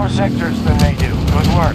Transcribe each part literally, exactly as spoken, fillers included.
more sectors than they do. Good work.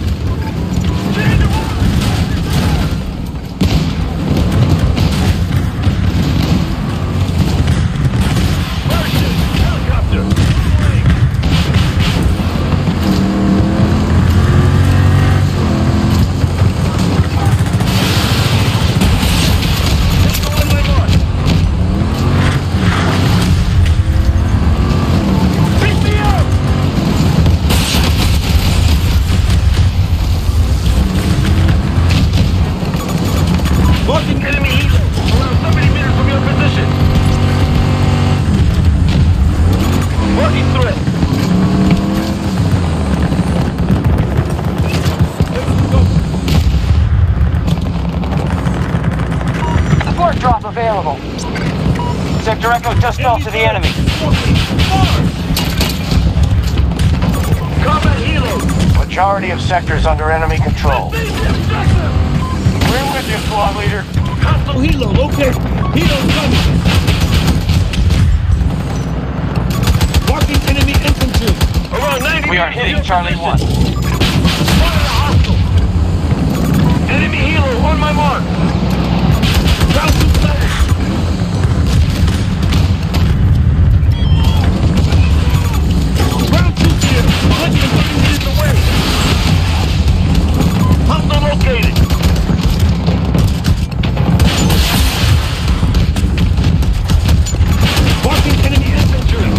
Drop available. Sector Echo just fell to the enemy. Combat helo. Majority of sectors under enemy control. We're with you, squad leader. Hostile helo located. Helo coming. Marking enemy infantry. Around ninety. We are hitting Charlie one. Fire hostile. Enemy helo on my mark. Ground to fire. Ground to clear. one hundred thirty meters away. Hostile located. Marking enemy infantry.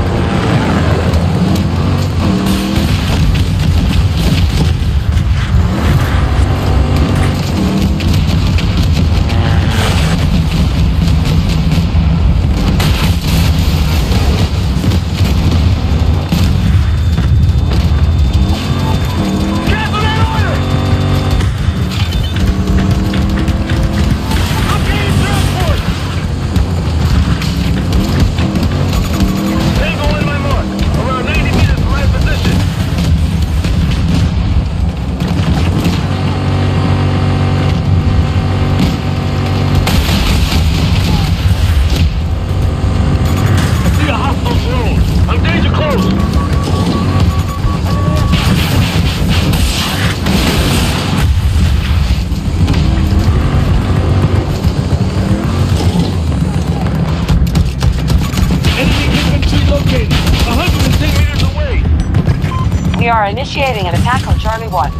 We are initiating an attack on Charlie one.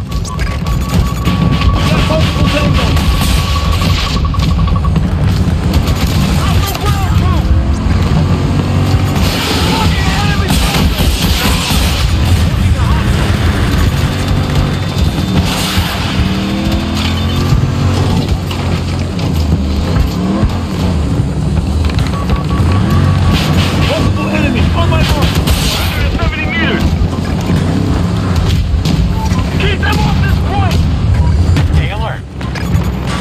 Multiple enemies on my mark. one hundred seventy meters. Keep them off this point! Stay alert.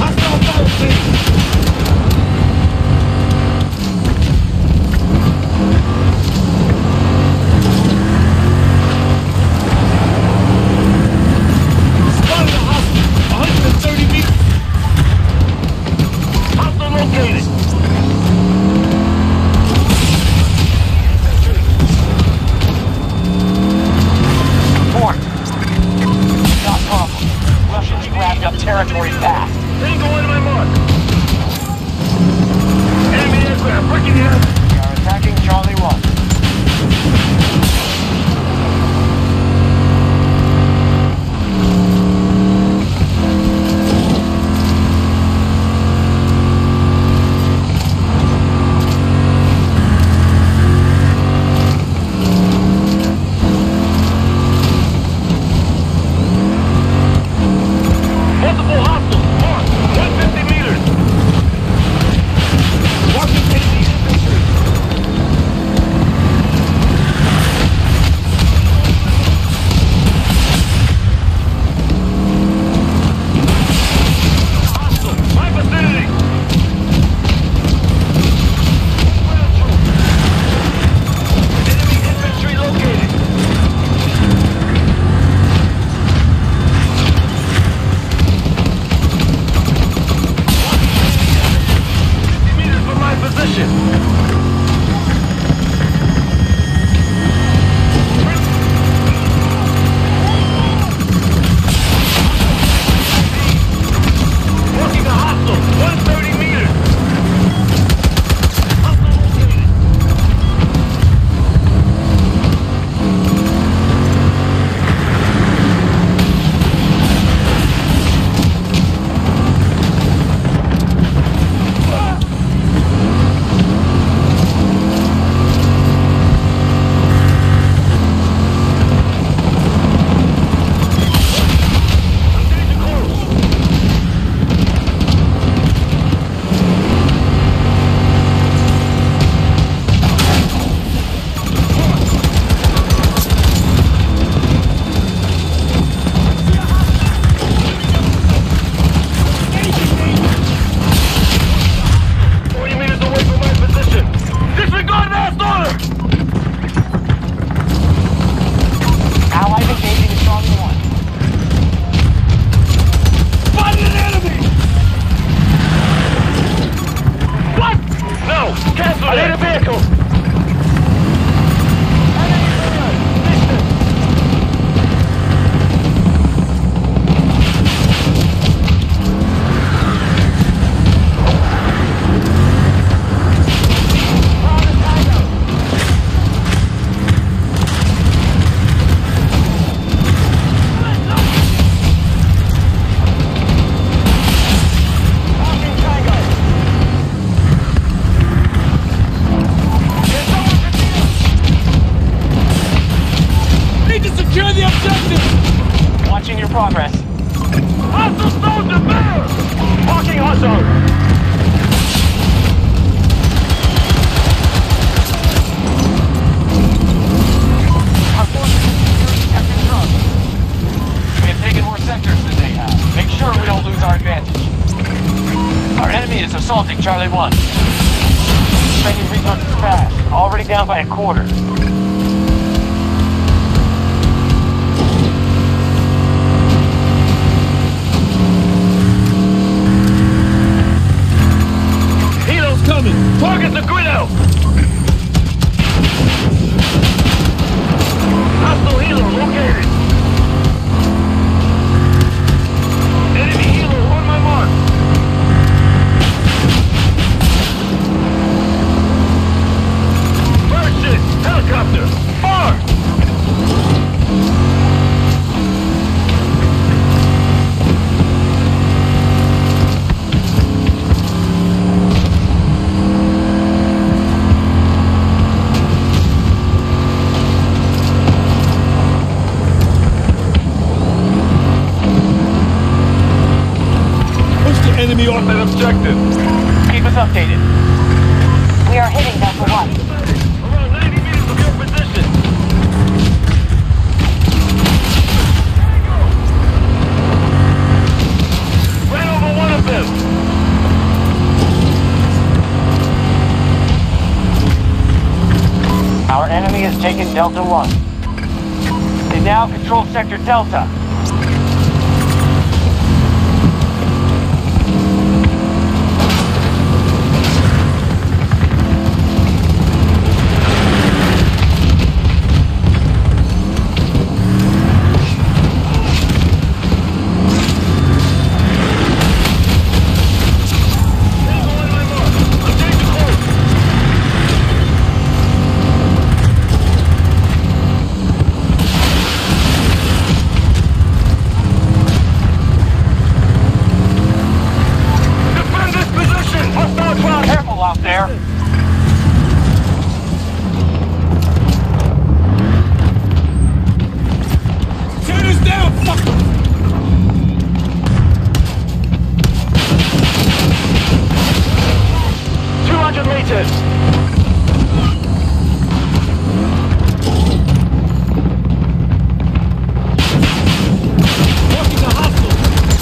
Watching your progress. Hostile soldier, fire! Marking hot zone. Our forces have sector drug. We have taken more sectors than they have. Make sure we don't lose our advantage. Our enemy is assaulting Charlie one. Making resources fast. Already down by a quarter. Helo's coming! Target the grid out! Hostile helo located! Enemy helo on my mark! Bird helicopter! Far! Enemy off that objective. Keep us updated. We are hitting Delta one. Around ninety meters of your position. Ran over one of them. Our enemy has taken Delta one. They now control Sector Delta. Out there. Turn us down, fucker! two hundred meters. Walking the hostile!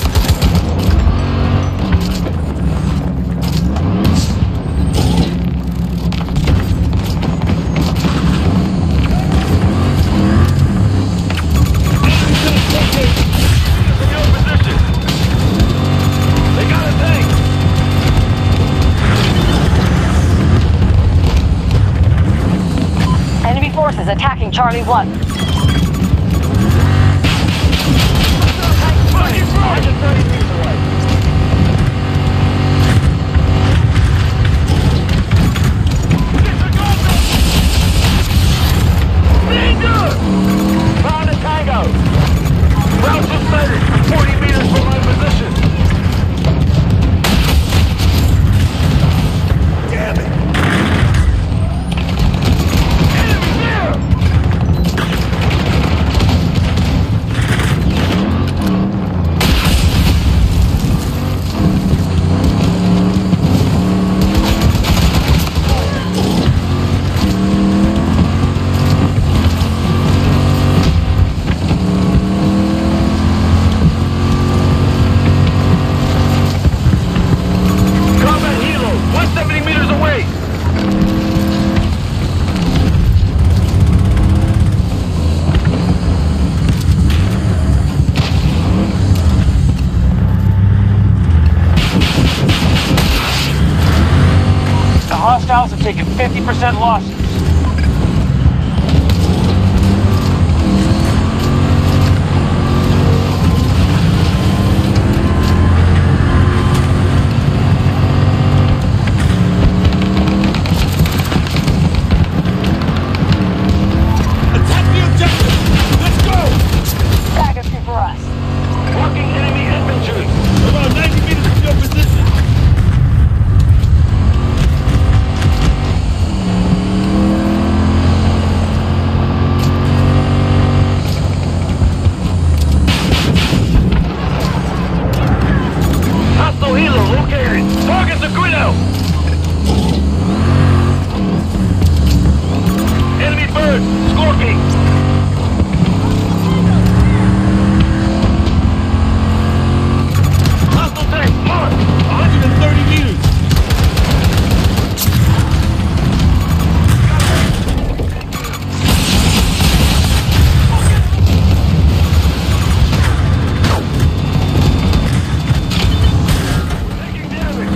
Enemy forces attacking Charlie one. Found a Tango! Route suspended, forty meters from my position. Damn it! Enemy there! Combat helo, one hundred seventy meters away! The hostiles have taken fifty percent losses. Attack the objective! Let's go! Dagger for us. Walking enemy infantry! Around ninety meters from your position! waiting. Hostile tank, mark! one hundred thirty meters! Taking damage!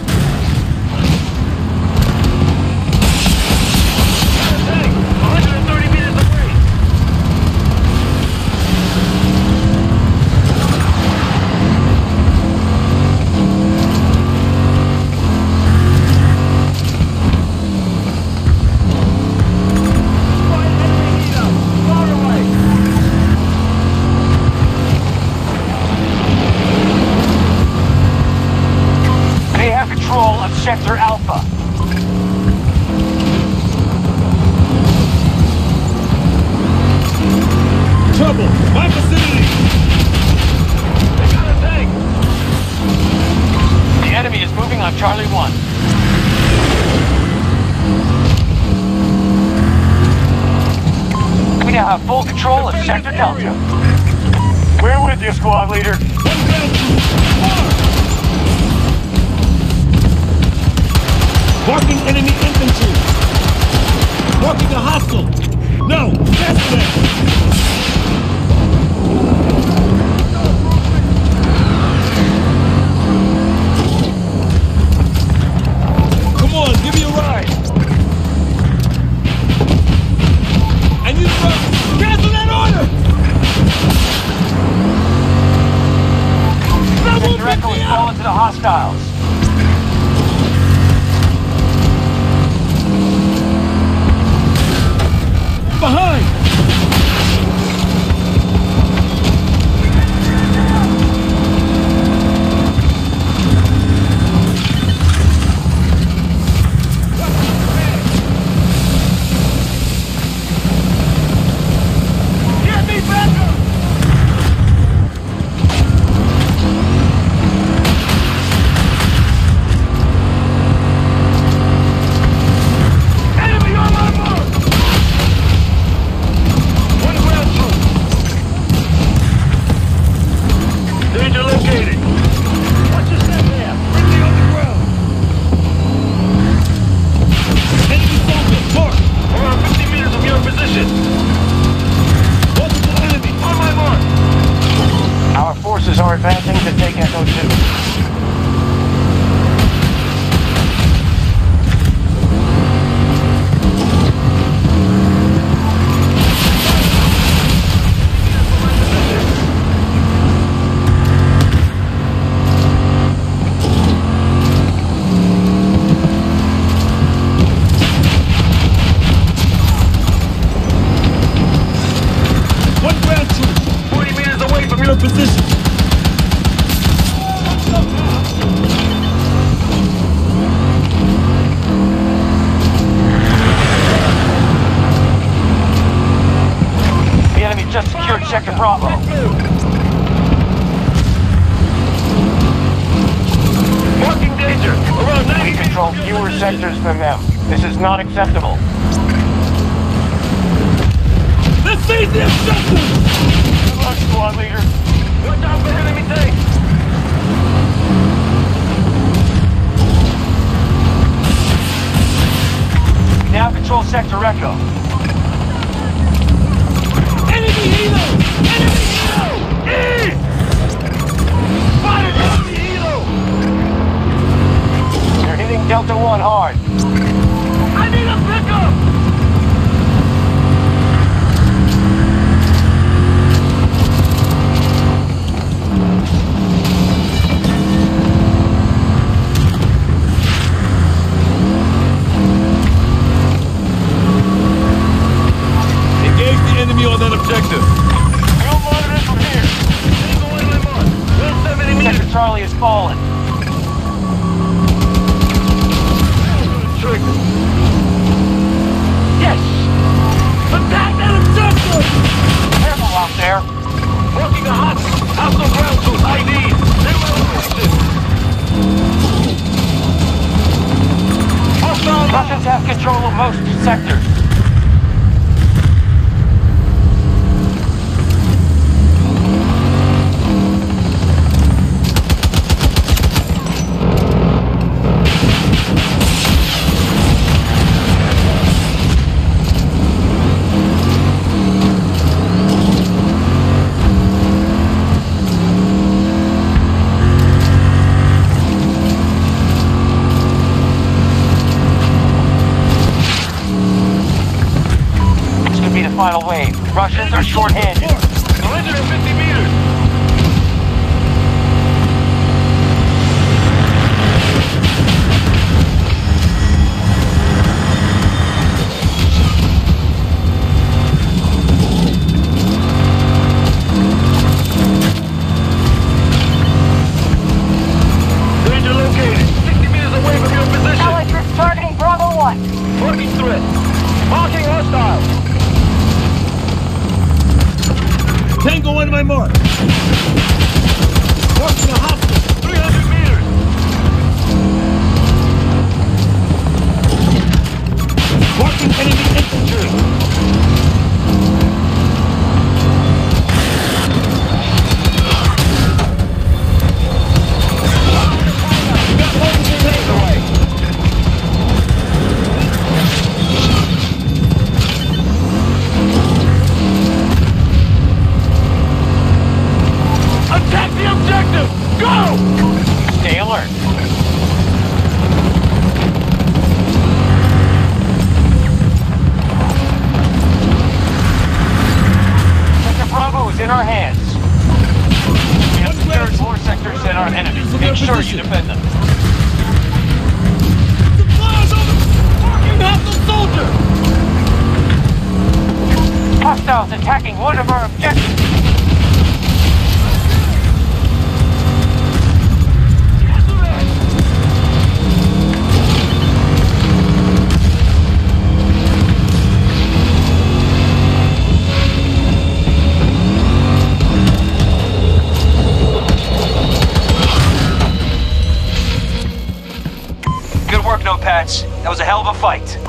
Tank, one hundred thirty meters away! Far away! They have control of Sector Alpha. Trouble! My vicinity! They got a tank! The enemy is moving on Charlie one. We now have full control of Sector Delta. We're with you, squad leader. One ground troop! Mark! Marking enemy infantry! Marking a hostile! No! Cancel that! Come on, give me a ride! I need a ride! Cancel that order! That won't Sector pick Echo me has up! fallen to the hostiles. Behind! Get me back up! Enemy on my mark! One ground troop. Danger located. Watch your step there. Friendly on the ground. Enemy soldier, mark. Around fifty meters from your position. Multiple enemy. On my mark. Our forces are advancing to take Echo two. One ground troop. forty meters away from your position. The enemy just secured Sector Bravo. Marking danger. Around ninety We control fewer sectors than them. This is not acceptable. Let's seize the objective! Good luck, squad leader. Watch out for enemy tanks! We now control Sector Echo. Enemy helo! Enemy helo! East! Spotted enemy helo! They're hitting Delta one hard. I need a pickup! Engage the enemy on that objective. We'll monitor it from here. Tango on my mark. one seventy meters. Sector Charlie has fallen. Trick. Yes! Attack that objective! Careful out there. Working a hot hostile ground troop I D. Zero position. Hostile Russians have control of most sectors. final wave. Russians are short-handed. Collision at fifty meters. Danger located. sixty meters away from your position. Allied troops targeting Bravo one. Marking threat. Marking hostile. Tango on my mark. Marking a hostile. three hundred meters. Marking enemy infantry. Got multiple tanks away. Attack the objective! Go! Stay alert. Sector Bravo is in our hands. We have secured four sectors and our enemies. Make sure you defend them. Supplies on the marking hostile soldier. Hostiles attacking one of our objectives. Good work, Notepads. That was a hell of a fight.